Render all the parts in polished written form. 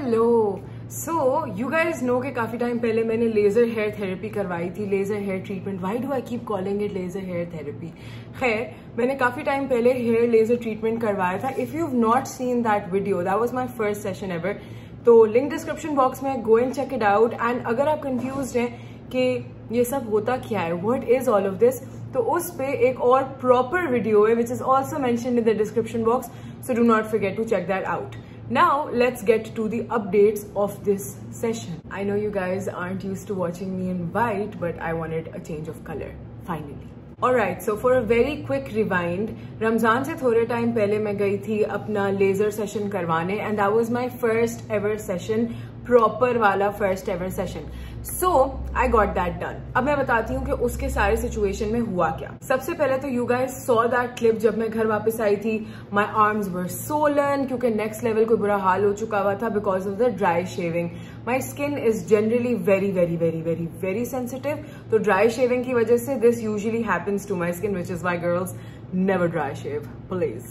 Hello you guys no कि काफी time पहले मैंने लेजर हेयर थेरेपी करवाई थी, laser hair treatment. Why do I keep calling it laser hair therapy? खैर, मैंने काफी टाइम पहले हेयर लेजर ट्रीटमेंट करवाया था. If you have not seen that video, that was my first session ever. तो link description box में, go and check it out. And अगर आप कंफ्यूज्ड हैं कि ये सब होता क्या है, what is all of this, तो उस पे एक और प्रॉपर वीडियो है which is also mentioned in the description box. So do not forget to check that out. Now let's get to the updates of this session. I know you guys aren't used to watching me in white, but I wanted a change of color finally. Alright, so for a very quick rewind, Ramzan से थोड़े time पहले मैं गई थी अपना laser session करवाने and that was my first ever session, proper वाला first ever session. So I got that done. अब मैं बताती हूँ कि उसके सारे सिचुएशन में हुआ क्या. सबसे पहले तो you guys saw that clip जब मैं घर वापस आई थी. माई आर्म्स वर सोलन क्योंकि नेक्स्ट लेवल कोई बुरा हाल हो चुका हुआ था because of the dry shaving. My skin is generally very very very very very sensitive. तो ड्राई शेविंग की वजह से this usually happens to my skin, which is why girls never dry shave please.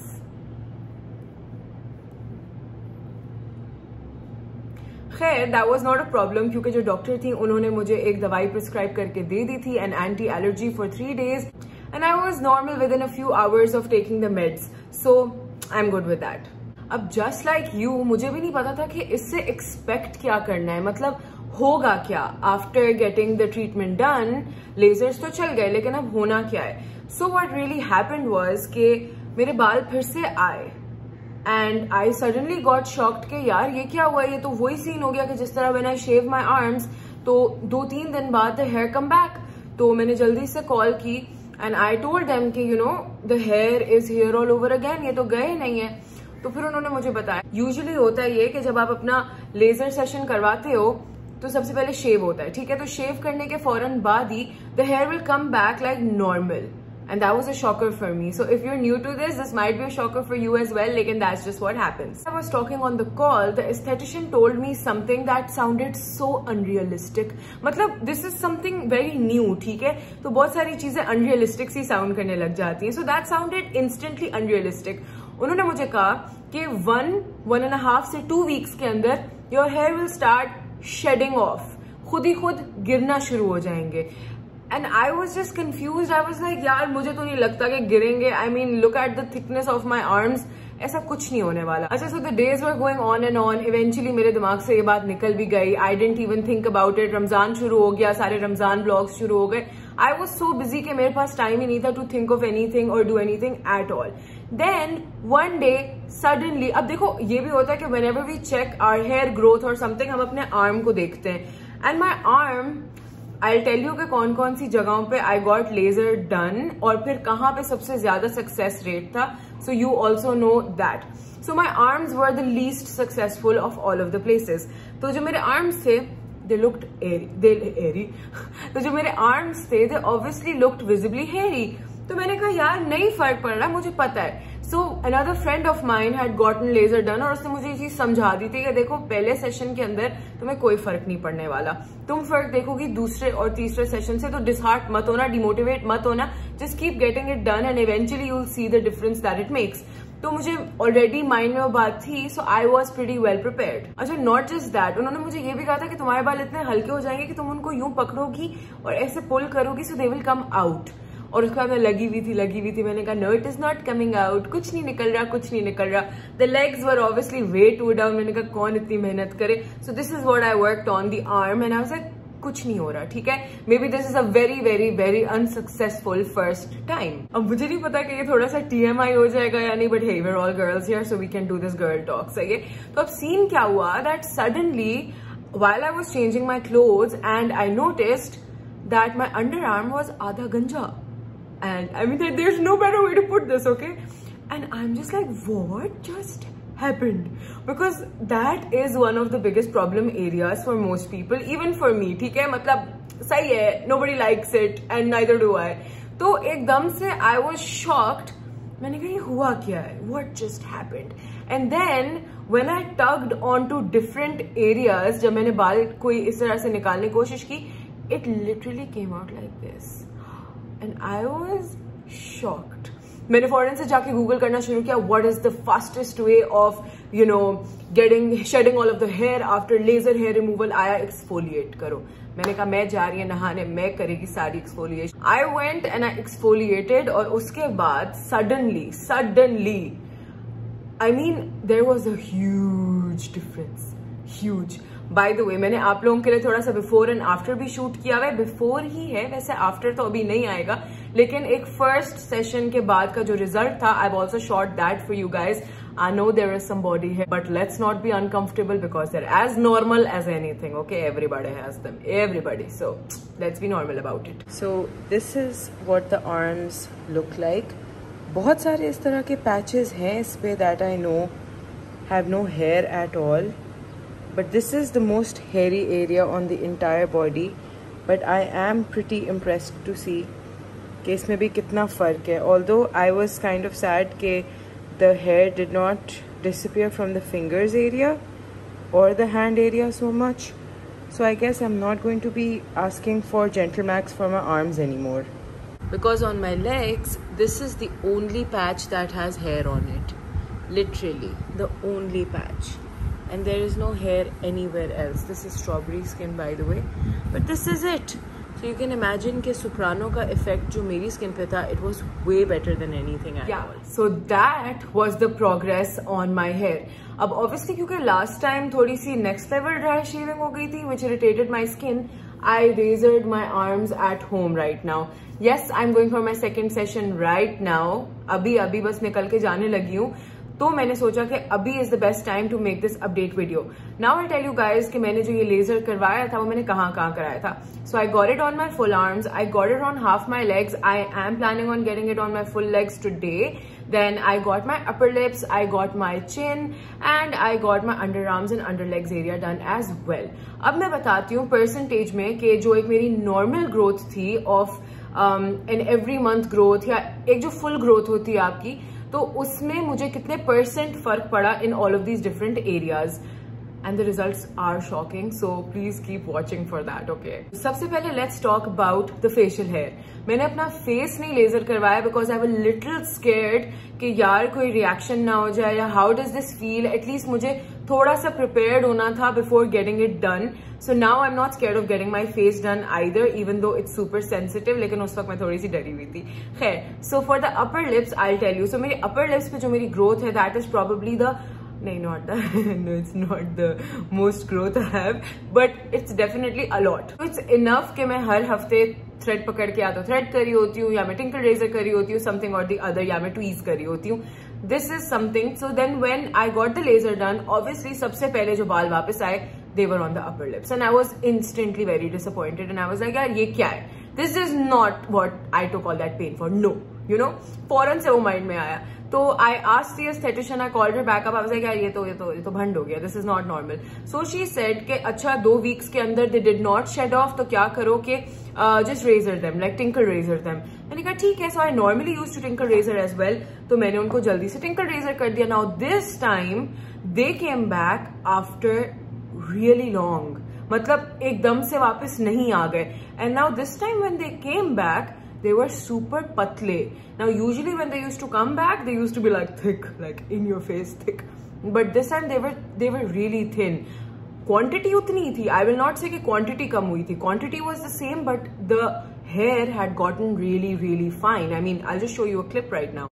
खैर, that was not a problem क्योंकि जो doctor थी उन्होंने मुझे एक दवाई प्रिस्क्राइब करके दे दी थी, an anti allergy for 3 days, and I was normal within a few hours of taking the meds. So I am good with that. अब जस्ट लाइक यू, मुझे भी नहीं पता था कि इससे एक्सपेक्ट क्या करना है, मतलब होगा क्या after getting the treatment done. Lasers तो चल गए लेकिन अब होना क्या है. So what really happened was कि मेरे बाल फिर से आए and I suddenly got shocked कि यार ये क्या हुआ. ये तो वही सीन हो गया कि जिस तरह when I shave my arms तो 2-3 दिन बाद द हेयर कम बैक. तो मैंने जल्दी से कॉल की एंड आई टोल्ड देम कि you know the hair is hair all over again, ये तो गए नहीं है. तो फिर उन्होंने मुझे बताया यूजुअली होता है ये कि जब आप अपना लेजर सेशन करवाते हो तो सबसे पहले शेव होता है, ठीक है. तो शेव करने के फौरन बाद ही the hair will come back like normal. And that was a shocker for me. So if you're new to this might be a shocker for you as well. Lekin that's just what happens. I was talking on the call. The esthetician told me something that sounded so unrealistic. मतलब this is something very new, ठीक है. तो बहुत सारी चीजें unrealistic सी sound करने लग जाती हैं. So that sounded instantly unrealistic. उन्होंने मुझे कहा कि 1.5 से 2 weeks के अंदर your hair will start shedding off. खुद ही खुद गिरना शुरू हो जाएंगे. And I was just confused. I was like, यार मुझे तो नहीं लगता कि गिरेंगे. I mean, look at the thickness of my arms. ऐसा कुछ नहीं होने वाला. अच्छा, so the days were going on and on. Eventually मेरे दिमाग से ये बात निकल भी गई. I didn't even think about it. Ramzan शुरू हो गया, सारे रमजान ब्लॉग्स शुरू हो गए. I was so busy कि मेरे पास टाइम ही नहीं था to think of anything or do anything at all. Then one day suddenly, अब देखो ये भी होता है कि whenever we check our hair growth or something, हम अपने arm को देखते हैं. And my arm, I'll tell you कि कौन कौन सी जगहों पे I got laser done और फिर कहाँ पे सबसे ज्यादा सक्सेस रेट था. So you also know that. So my arms were the least successful of all of the places. तो जो मेरे arms थे, they looked airy. तो जो मेरे arms थे, they obviously looked visibly hairy. तो मैंने कहा यार नहीं फर्क पड़ रहा, मुझे पता है. So another friend of mine had gotten laser done और उसने मुझे ये चीज समझा दी थी कि देखो पहले सेशन के अंदर तुम्हें कोई फर्क नहीं पड़ने वाला. तुम फर्क देखोगी दूसरे और तीसरे सेशन से. तो डिसहार्ट मत होना, डिमोटिवेट मत होना. Just keep getting it done and eventually you will see the difference that it makes. तो मुझे ऑलरेडी माइंड में वो बात थी. So I was pretty well prepared. अच्छा, नॉट जस्ट दैट, उन्होंने मुझे ये भी कहा था कि तुम्हारे बाल इतने हल्के हो जाएंगे कि तुम उनको यूं पकड़ोगी और ऐसे पुल करोगी सो दे विल कम आउट. और उसके बाद मैं लगी हुई थी. मैंने कहा no it is not coming out, कुछ नहीं निकल रहा. The legs were obviously way too down. मैंने कहा कौन इतनी मेहनत करे. So this is what I worked on the arm and I was like कुछ नहीं हो रहा, ठीक है. Maybe this is a very very very unsuccessful first time. अब मुझे नहीं पता कि ये थोड़ा सा TMI हो जाएगा या नहीं, but hey we are all girls here so we can do this girl talk. सही है. तो अब सीन क्या हुआ that suddenly while I was changing my clothes and I noticed that my underarm was आधा गंजा. And I mean, there's no better way to put this, okay? And I'm just like, what just happened? Because that is one of the biggest problem areas for most people, even for me, ठीक है. मतलब सही है, nobody likes it and neither do I. तो एकदम से I was shocked. मैंने कहा ये हुआ क्या है? What just happened? And then when I tugged onto different areas, जब मैंने बाल कोई इस तरह से निकालने की कोशिश की, it literally came out like this. And I was shocked. मैंने फौरन से जाके गूगल करना शुरू किया, what is the fastest way of shedding all of the hair after laser hair removal आया एक्सफोलिएट करो। मैंने कहा मैं जा रही है नहाने, मैं करेगी सारी exfoliation. I went and I exfoliated और उसके बाद suddenly I mean, there was a huge difference. Huge. By the way, मैंने आप लोगों के लिए थोड़ा सा बिफोर एंड आफ्टर भी शूट किया हुआ है। बिफोर ही है, वैसे आफ्टर तो अभी नहीं आएगा, लेकिन एक फर्स्ट सेशन के बाद का जो रिजल्ट था, I've also shot that for you guys. I know there is some body hair, but let's not be uncomfortable because they're as normal as anything. Okay, everybody has them, everybody. So let's be normal about it. So this is what the arms look like. बहुत सारे इस तरह के patches हैं इस पे that I know have no hair at all, but this is the most hairy area on the entire body. But I am pretty impressed to see कि इसमें भी कितना फ़र्क है. Although I was kind of sad कि the hair did not disappear from the fingers area or the hand area so much. So I guess I'm not going to be asking for Gentle Max for my arms anymore. Because on my legs, this is the only patch that has hair on it. Literally, the only patch. And there is no hair anywhere else. This is strawberry skin, by the way. But this is it. So you can imagine कि Soprano का effect जो मेरी skin पे था, it was way better than anything at all. So that was the progress on my hair. अब obviously क्योंकि last time थोड़ी सी next level dry shaving हो गई थी, which irritated my skin, I razored my arms at home right now. Yes, I'm going for my second session right now. अभी बस निकल के जाने लगी हूँ, तो मैंने सोचा कि अभी is the best time to make this update video. Now I'll tell you guys कि मैंने जो ये लेजर करवाया था वो मैंने कहाँ कराया था. So I got it on my full arms, I got it on half my legs. I am planning on getting it on my full legs today. Then I got my upper lips, I got my chin, and I got my underarms and underlegs area done as well. अब मैं बताती हूँ percentage में कि जो एक मेरी normal growth थी of an every month growth या एक जो फुल ग्रोथ होती है आपकी, तो उसमें मुझे कितने % फर्क पड़ा in all of these different areas. And the results are shocking, so please keep watching for that, okay? सबसे पहले let's talk about the facial hair. मैंने अपना फेस नहीं लेजर करवाया because I was little scared कि यार कोई reaction ना हो जाए या how does this feel. At least मुझे थोड़ा सा prepared होना था before getting it done. So now I'm not scared of getting my face done either, even though it's super sensitive. लेकिन उस वक्त मैं थोड़ी सी डरी हुई थी. खैर, so for the upper lips I'll tell you. So मेरी upper lips पे जो मेरी growth है, that is probably the no, it's not the most growth I have, but it's definitely a lot. It's enough कि मैं हर हफ्ते thread पकड़ के या तो थ्रेड करी होती हूँ या मैं टिंकल रेजर करी होती हूँ, something or the other, या मैं ट्वीज करी होती हूँ. This is something. So then when I got the laser done, obviously सबसे पहले जो बाल वापस आए, they were on the upper lips, and I was instantly very disappointed, and I was like यार ये क्या है? This is not what I took all that pain for. No, you know, फौरन से वो माइंड में आया. तो I asked the aesthetician, I called her back up. I was like, यार ये तो भंड हो गया. This is not normal. So she said कि अच्छा 2 weeks के अंदर they did not shed off, तो क्या करो कि just razor them, like tinkle razor them. मैंने कहा ठीक है. So I normally used to tinkle razor as well. तो मैंने उनको जल्दी से tinkle razor कर दिया. Now this time they came back after really long. मतलब एकदम से वापस नहीं आ गए. And now this time when they came back, they were super patle. Now usually when they used to come back, they used to be like thick, like in your face thick. But this time they were really thin. Quantity utni hi thi. I will not say कि quantity कम हुई थी. Quantity was the same, but the hair had gotten really, really fine. I mean, I'll just show you a clip right now.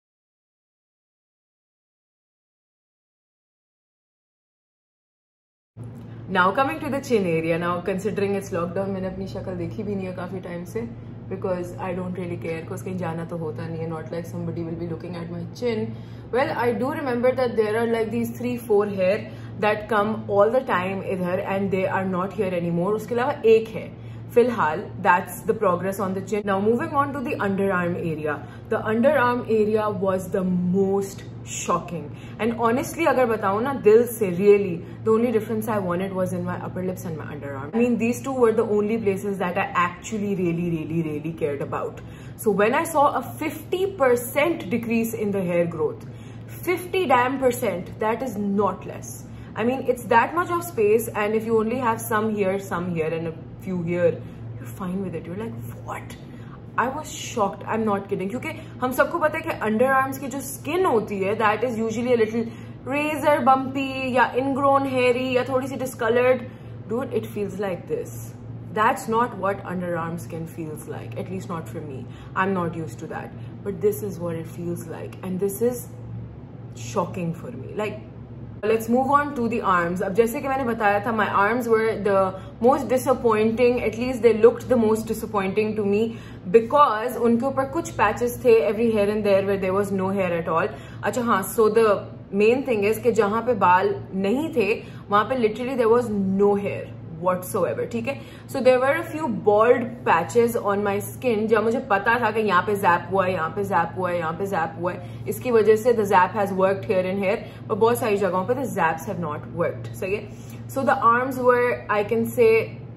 Now coming to the chin area. Now considering it's lockdown, मैंने अपनी शक्ल देखी भी नहीं है काफी time से. Because I don't really care, because कहीं जाना तो होता नहीं है, not like somebody will be looking at my chin. Well, I do remember that there are like these 3-4 hair that come all the time इधर, and they are not here anymore. उसके अलावा एक है फिलहाल. That's the progress on the chin. Now moving on to the underarm area. The underarm area was the most shocking, and honestly अगर बताऊँ ना दिल से, really the only difference I wanted was in my upper lips and my underarm. I mean, these two were the only places that I actually really cared about. So when I saw a 50% decrease in the hair growth, 50 damn %, that is not less. I mean, it's that much of space, and if you only have some here and a few here, you're fine with it. You're like, what? I was shocked. I'm not kidding. क्योंकि हम सबको पता है कि under arms की जो skin होती है, that is usually a little razor bumpy या ingrown hairy या थोड़ी सी discolored, dude, it feels like this. That's not what underarm skin feels like, at least not for me. I'm not used to that, but this is what it feels like, and this is shocking for me. Like, let's move on to the arms. अब जैसे कि मैंने बताया था, my arms were the most disappointing, at least they looked the most disappointing to me, because उनके ऊपर कुछ patches थे every here and there where there was no hair at all. अच्छा हाँ, so the main thing is कि जहाँ पे बाल नहीं थे वहाँ पे literally there was no hair whatsoever, ठीक है. So there were a few bald patches on my skin जब मुझे पता था कि यहाँ पे zap हुआ है, यहाँ पे zap हुआ है, यहाँ पे zap हुआ है. इसकी वजह से the zap has worked here and here, but बहुत सारी जगहों पे the zaps have not worked. सही है. So the arms were, I can say,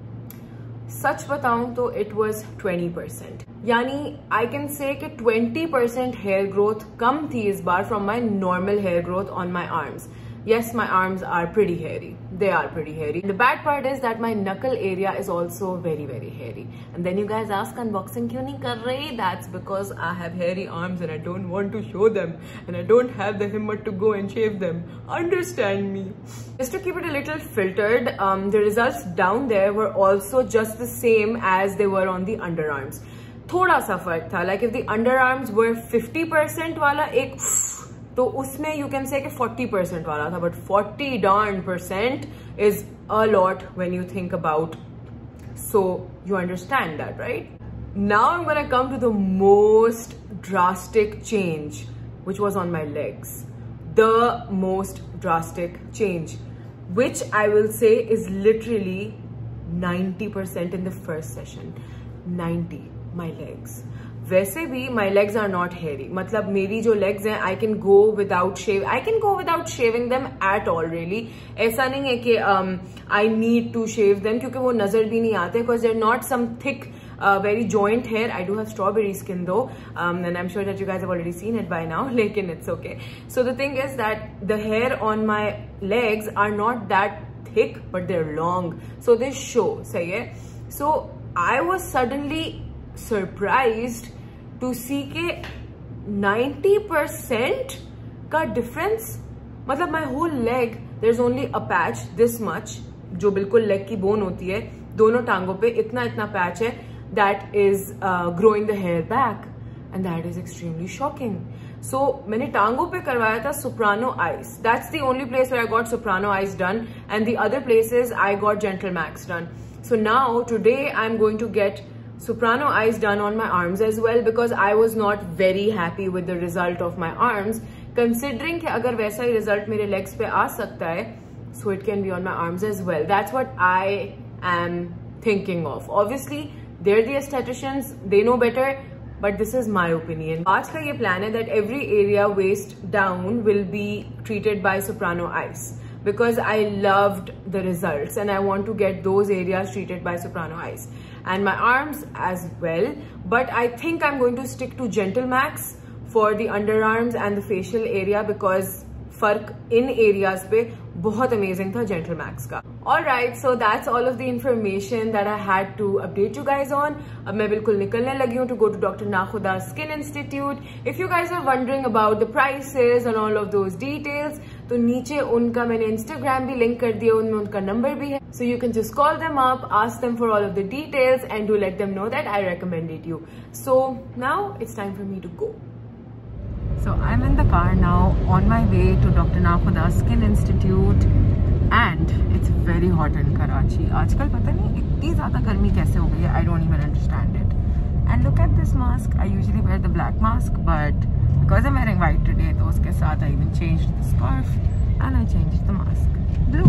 सच बताऊं तो it was 20%. यानी I can say कि 20% hair growth कम थी इस बार from my normal hair growth on my arms. Yes, my arms are pretty hairy. They are pretty hairy. The bad part is that my knuckle area is also very, very hairy. And then you guys ask, unboxing क्यों नहीं कर रही? That's because I have hairy arms and I don't want to show them. And I don't have the himmat to go and shave them. Understand me. Just to keep it a little filtered, the results down there were also just the same as they were on the underarms. थोड़ा सा फर्क था. Like if the underarms were 50% वाला एक तो उसमें you can say कि 40% वाला था, but 40% is a lot when you think about. So you understand that, right? Now I'm gonna come to the most drastic change, which was on my legs. The most drastic change, which I will say is literally 90% in the first session. 90, my legs. वैसे भी my legs are not hairy. मतलब मेरी जो legs हैं, I can go without shaving them at all really. ऐसा नहीं है कि I need to shave them क्योंकि वो नजर भी नहीं आते, because they're not some thick very joint hair. I do have strawberry skin though, and I'm sure that you guys have already seen it by now. लेकिन it's okay. So the thing is that the hair on my legs are not that thick, but they're long, so they show. सही है. So I was suddenly surprised to see के 90% का difference. मतलब my whole leg, there's only a patch this much जो बिल्कुल leg की bone होती है, दोनों टांगों पे इतना पैच है, that is growing the hair back, and that is extremely shocking. So मैंने टांगों पे करवाया था soprano ice. That's the only place where I got soprano ice done, and the other places I got gentle max done. So now today I'm going to get soprano ice done on my arms as well, because I was not very happy with the result of my arms, considering कि अगर वैसा ही result मेरे legs पे आ सकता है, so it can be on my arms as well. That's what I am thinking of. Obviously they're the estheticians, they know better, but this is my opinion. आज का ये plan है that every area waist down will be treated by soprano ice, because I loved the results and I want to get those areas treated by soprano ice, and my arms as well. But I think I'm going to stick to gentle max for the underarms and the facial area, because फर्क इन areas पे बहुत amazing था gentle max का. Alright, so that's all of the information that I had to update you guys on. अब मैं बिल्कुल निकलने लगी हूँ to go to Dr. Nakhuda Skin Institute. If you guys are wondering about the prices and all of those details, तो नीचे उनका मैंने Instagram भी link कर दिया, उनमें उनका number भी है. So you can just call them up, ask them for all of the details, and do let them know that I recommended you. So now it's time for me to go. So I'm in the car now on my way to Dr. Nakhuda Skin Institute, and it's very hot in Karachi. आजकल पता नहीं इतनी ज़्यादा गर्मी कैसे हो गई है, I don't even understand it. And look at this mask. I usually wear the black mask, but because I'm wearing white today, तो उसके साथ I even changed the scarf and I changed the mask blue.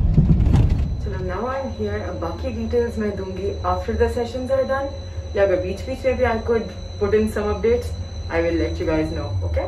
So now I'm here. अब बाकी details मैं दूँगी after the sessions are done. या अगर बीच में भी I could put in some updates, I will let you guys know, okay?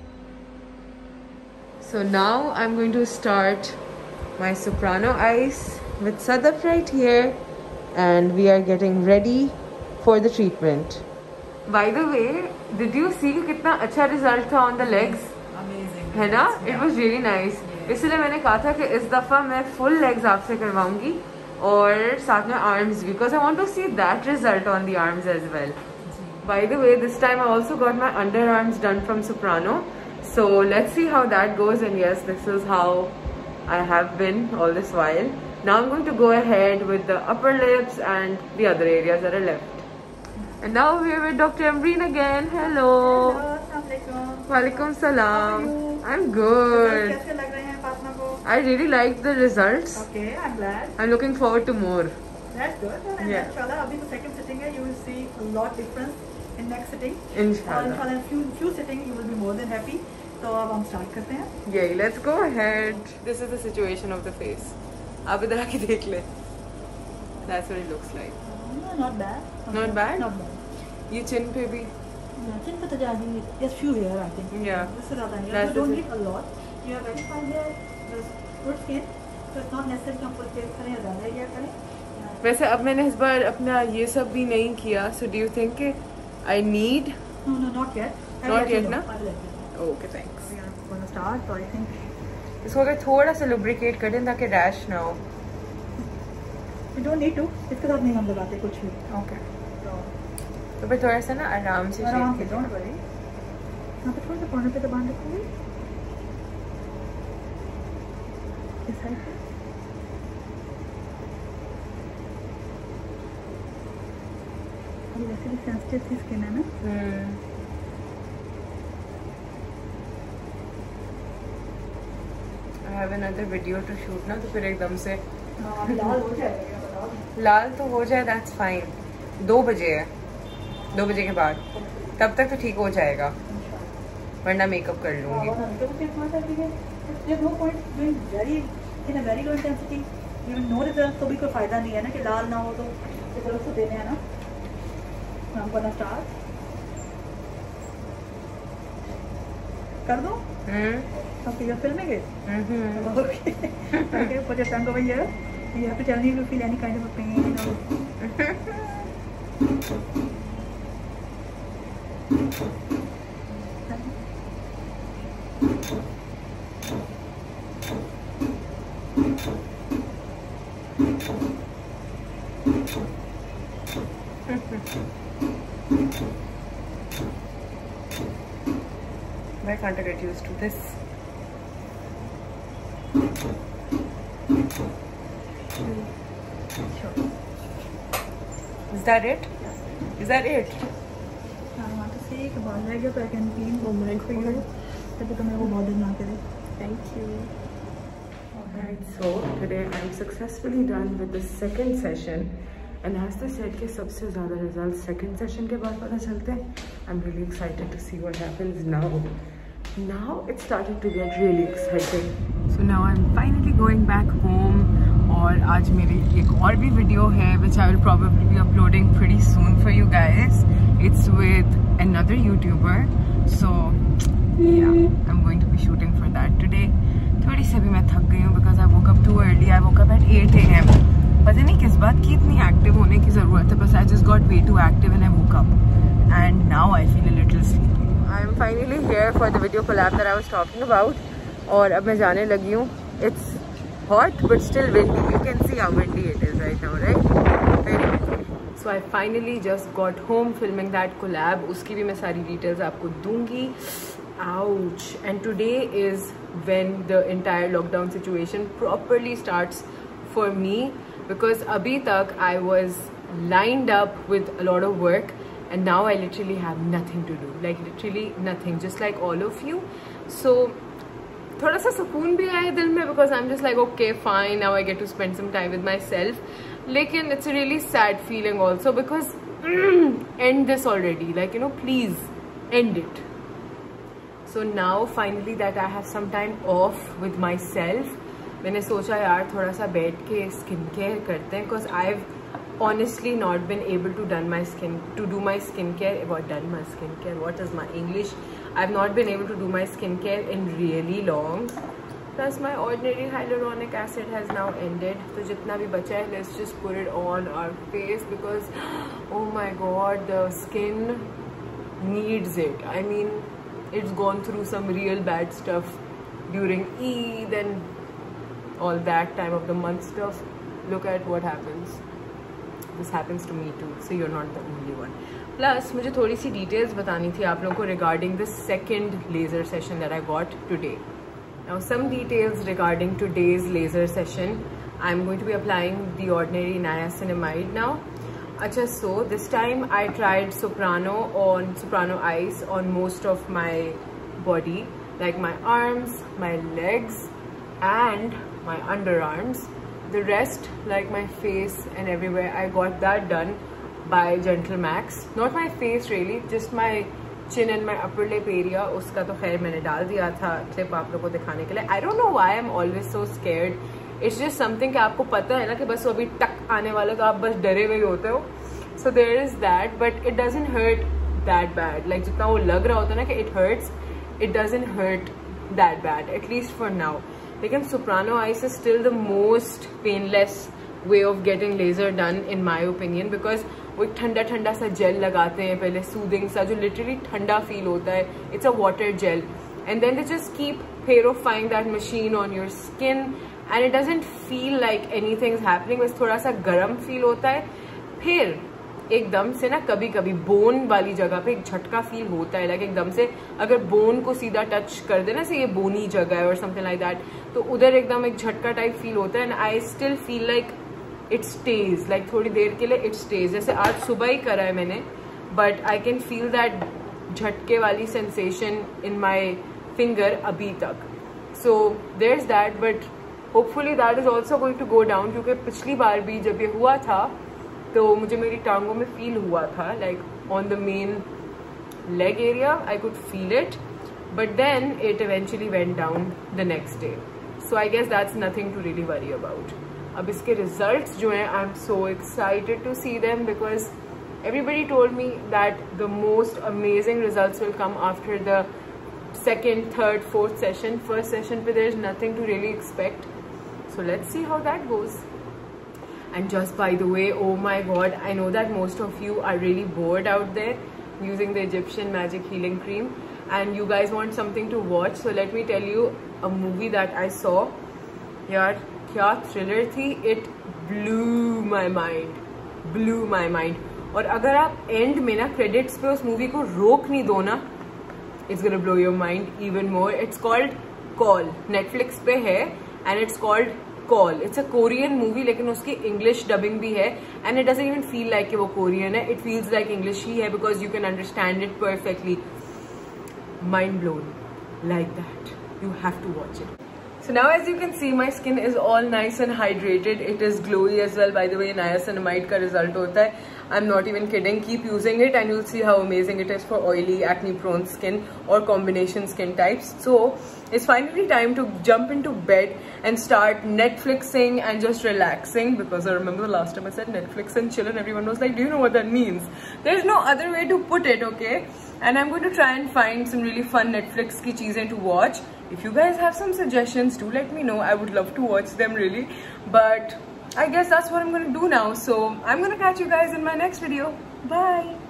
So now I'm going to start my soprano ice with Sadaf right here, and we are getting ready for the treatment. By the way, did you see कितना अच्छा result था on the legs? Amazing. है ना? It was really nice. इसलिए मैंने कहा था कि इस दफ़ा मैं full legs आपसे करवाऊंगी और साथ में arms भी, because I want to see that result on the arms as well. By the way, this time I also got my underarms done from Soprano. So let's see how that goes. And yes, this is how I have been all this while. Now I'm going to go ahead with the upper lips and the other areas that are left. And now we're with Dr. Ambreen again. Hello. Hello. Walaikum salam. I'm good. I really like the results. Okay, I'm glad. I'm looking forward to more. That's good. And Yeah. inshallah, abhi the second sitting hai, you will see a lot difference in next sitting. Inshallah. Inshallah, in few sitting you will be more than happy. So अब हम start करते हैं. Yay, let's go ahead. This is the situation of the face. आप इधर आके देख ले. That's what it looks like. No, not bad. Not bad? Not bad. ये chin पे भी. Yeah, chin पे तो जाएगी. Just few hair, I think. Yeah. This is ज़्यादा That's You don't the need a lot. You have very fine hair. There's good skin. So it's not necessary कि हम full face करें या ज़्यादा hair करें. वैसे अब मैंने इस बार अपना ये सब भी नहीं किया. So do you think I need? No, not yet. Not yet, ना? I will let you know. Okay, thanks. We are going to start. So I think. इसको अगर थोड़ा सा lubricate कर दें ताकि रैश ना हो. You don't need to. इसके साथ नहीं हम लगाते कुछ भी. Okay. तो फिर थोड़ा सा ना आराम से आराम से शेक don't worry. यहाँ पे थोड़ा सा कॉर्नर पे दबान रखोगे. इस साइड पे. अभी वैसे भी सेंसिटिव सी स्किन है ना. I have another video to shoot ना तो फिर एकदम से लाल हो जाएगा बताओ. लाल तो हो जाए. That's fine. 2 बजे है. 2 बजे के बाद तब तक तो ठीक हो जाएगा. वरना मेकअप कर लूँगी. There's no point doing in a very low intensity. Even no result तो भी कोई फायदा नहीं है ना कि लाल ना हो तो रिजल्ट तो देने हैं ना. I'm gonna start. कर दो. Okay, you're filming it. Okay. Okay, put your tongue over here. You have to tell me if you feel any kind of a pain or. Why can't I get used to this? Sure. Is that it? Is that it? I want to say कि बाल रह गया तो I can clean वो मिल for you. तभी तो मेरे को बॉदर ना करे. Thank you. Alright, so today I'm successfully done with the second session. And as they said कि सबसे ज़्यादा results second session के बाद पता चलते हैं. I'm really excited to see what happens now. Now it's starting to get really exciting. So now I'm finally going back home. और आज मेरी एक और भी वीडियो है which I will probably be uploading pretty soon for you guys. It's with another YouTuber. So yeah, I'm going to be shooting for that today. थोड़ी सी अभी मैं थक गई हूँ because I woke up too early. I woke up at 8 AM. पता नहीं किस बात की इतनी एक्टिव होने की ज़रूरत है, बस I just got way too active and I woke up. And now I feel a little sleepy. I'm finally here for the video collab that I was talking about. और अब मैं जाने लगी हूँ. It's hot but still windy. You can see how windy it is right now, right? Very windy. So I finally just got home filming that collab. उसकी भी मैं सारी details आपको दूंगी. Ouch. And today is when the entire lockdown situation properly starts for me, because abhi tak I was lined up with a lot of work and now I literally have nothing to do, like literally nothing, just like all of you. So थोड़ा सा सुकून भी आया दिल में because I'm just like okay fine, now I get to spend some time with myself. लेकिन it's a really sad feeling also because end this already, like you know, please end it. So now finally that I have some time off with myself, मैंने सोचा यार थोड़ा सा बैठ के skin care करते हैं because I've honestly not been able to do my skincare. What is my English? I've not been able to do my skincare in really long. Plus my ordinary hyaluronic acid has now ended. So जितना भी बचा है, let's just put it on our face because oh my god, the skin needs it. I mean, it's gone through some real bad stuff during Eid and all that time of the month stuff. Look at what happens. this happens to me too, so you're not the only one. Plus मुझे थोड़ी सी details बतानी थी आप लोगों को regarding the second laser session that I got today. Now some details regarding today's laser session. I'm going to be applying the ordinary niacinamide now. Acha, so this time I tried Soprano Ice on most of my body, like my arms, my legs and my underarms. The rest, like my face and everywhere, I got that done by Gentle Max. Not my face really, just my chin and my upper lip area. उसका तो खैर मैंने डाल दिया था clip आप लोगों को दिखाने के लिए. I don't know why I'm always so scared. It's just something कि आपको पता है ना कि बस वो अभी टक आने वाला तो आप बस डरे हुए होते हो. So there is that, but it doesn't hurt that bad. Like जितना वो लग रहा होता है ना कि it hurts, it doesn't hurt that bad, at least for now. लेकिन Soprano Ice is still the most painless way of getting laser done in my opinion, because वो एक ठंडा ठंडा सा जेल लगाते हैं पहले, सूदिंग सा, जो लिटरली ठंडा फील होता है. It's a water gel and then they just keep purifying that machine on your skin and it doesn't feel like anything's happening. बस थोड़ा सा गर्म फील होता है. फिर एकदम से ना कभी कभी बोन वाली जगह पे एक झटका फील होता है. लाइक एकदम से अगर बोन को सीधा टच कर देना से ये बोनी जगह है और समथिंग लाइक दैट, तो उधर एकदम एक झटका टाइप फील होता है. And I still feel like it stays, like थोड़ी देर के लिए इट स्टेज. जैसे आज सुबह ही करा है मैंने, but I can feel that झटके वाली सेंसेशन इन माई फिंगर अभी तक. So there is that, but hopefully that is also going to go down, क्योंकि पिछली बार भी जब ये हुआ था तो मुझे मेरी टांगों में फील हुआ था, like on the main leg area I could feel it, but then it eventually went down the next day. So I guess that's nothing to really worry about. अब इसके रिजल्ट्स जो हैं, I am so excited to see them, because everybody told me that the most amazing results will come after the second, third, fourth session. First session pe there is nothing to really expect, so let's see how that goes. And just by the way, oh my god, I know that most of you are really bored out there using the Egyptian Magic Healing Cream and you guys want something to watch, so let me tell you a movie that I saw. यार क्या thriller थी, it blew my mind. और अगर आप and में ना credits पे उस मूवी को रोक नहीं दो ना, it's gonna blow your mind even more. It's called call, Netflix पे है and it's called call. It's a Korean movie, लेकिन उसकी इंग्लिश डबिंग भी है and it doesn't even feel like कि वो कोरियन है. इट फील्स लाइक इंग्लिश ही है because you can understand it perfectly. Mind blown like that. You have to watch it. So now as you can see, my skin is all nice and hydrated. It is glowy as well. By the way, niacinamide का result होता है. I'm not even kidding. Keep using it and you'll see how amazing it is for oily, acne prone skin or combination skin types. So it's finally time to jump into bed and start Netflixing and just relaxing, because I remember the last time I said Netflix and chill and everyone was like, do you know what that means? There's no other way to put it, okay? And I'm going to try and find some really fun Netflix ki cheezein to watch. If you guys have some suggestions, do let me know. I would love to watch them really. But I guess that's what I'm going to do now. So I'm going to catch you guys in my next video. Bye!